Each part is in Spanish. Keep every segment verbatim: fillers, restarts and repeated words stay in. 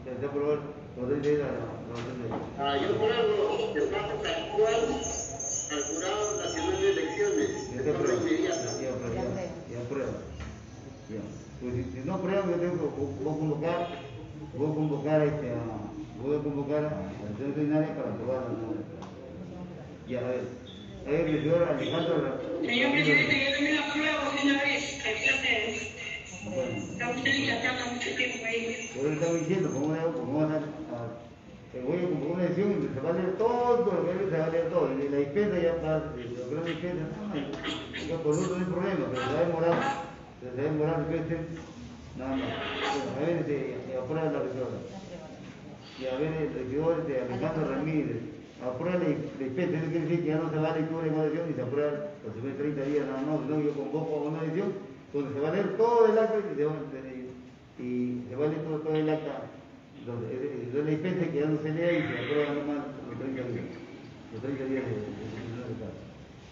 está aprobado, lo doy de la Ah, yo apruebo de paso actual al Jurado Nacional de Elecciones, de forma inmediata. Ya aprueba, ya aprueba. Ya. Pues si, si no aprueba, yo tengo que voy a convocar, voy a convocar este, a, voy a convocar a la sesión ordinaria para aprobar la nueva. Ya, a ver. A ver, el señor Alejandro. Señor presidente, yo también apruebo, señor Luis. Bueno. Está usted dilatando mucho tiempo ahí. Yo le estaba diciendo, ¿cómo le hago? ¿Cómo van a, a eh, voy a convocar una decisión y se va a leer todo lo que hay, se va a leer todo. Y la dispensa ya está, lo que no es dispensa, no, por eso no hay problema, pero se va a demorar, se va a demorar dispensa, nada más. Bueno, a ver, este, aprueba la regidora. Y a ver, el regidor de Alejandro Ramírez, aprueba la dispensa, eso quiere decir que ya no se va a lectura en una edición y se aprueba los primeros treinta días nada más, sino yo convoco a una edición donde se va a leer todo el acta y se va, y se va a leer todo, todo el acta. Entonces, la dispensa que ya no se lea y se aprueba nomás los treinta días. Los treinta días de decisión de caso.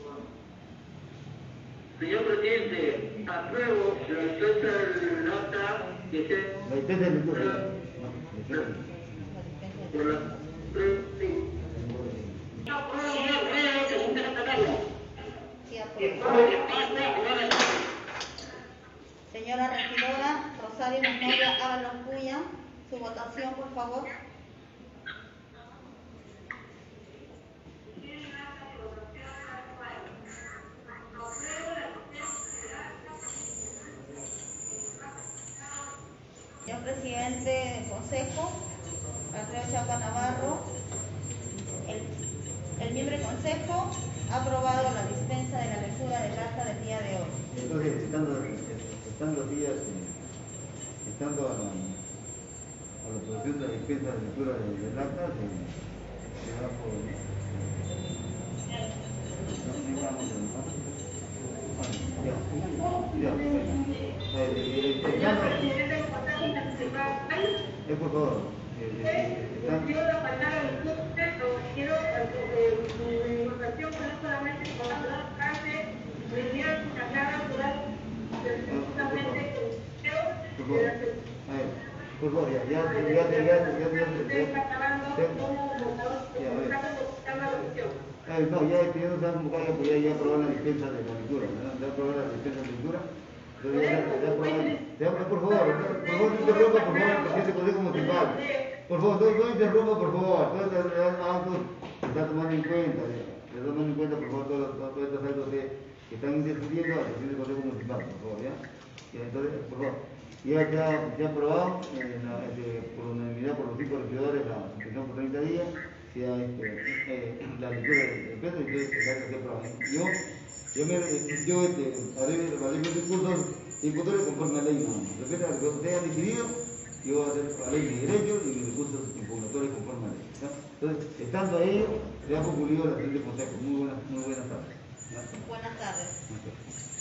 Señor presidente, apruebo la dispensa del acta que se... La dispensa de lectura. Por la... Yo apruebo, yo apruebo, según esta tabla. Sí, apruebo. Señora regidora Rosario Memoria Ábalos Puya, su votación, por favor. Señor presidente del Consejo, Alfredo Chapa Navarro, el, el miembro del Consejo ha aprobado la dispensa de la lectura del acta del día de hoy. Entonces, estando, estando días, estando a la, a la producción de la dispensa de lectura del, del acta, se, se da por... Ya, ya. Eh, eh, eh, eh, por favor. Eh, eh, están... Quiero la palabra del texto, quiero mi votación no solamente con la frase, me dieron su carrera natural, precisamente por favor, a ver, por favor, ya, ya, ya, ya, ya, ya, ya, está acabando como votador, Eh, no, ya este, ya no se han convocado, ya, pues ya, ya aprobaron la dispensa de la lectura, ¿verdad? Ya aprobaron la dispensa de la lectura. Entonces, ya, ya aprobaron. Ya, por favor, por favor, no interrumpa, por favor, presidente del Consejo Municipal. Por favor, no, no interrumpa, por favor. Todos estos actos se están tomando en cuenta, ya. Se están tomando en cuenta, por favor, todos, todos estos actos que, que están intercediendo al presidente del Consejo Municipal, por favor, ¿ya? Ya, entonces, por favor. Ya está, ya aprobado eh, la, este, por unanimidad por los cinco regidores la suspensión por treinta días. Ya, este, eh, la lectura del peso y entonces el acta se aprueba. Yo, yo, me, yo este, haré, haré mis discursos imputores conforme a la ley, no. Respecto a lo que ustedes han decidido, yo voy a hacer la ley de derechos y mis discursos impugnatorios conforme a la ley. ¿Ya? Entonces, estando ahí, se ha concluido la sesión de consejo. Muy buenas, muy buenas tardes. ¿Ya? Buenas tardes. Okay.